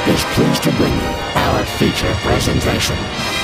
is pleased to bring you our feature presentation.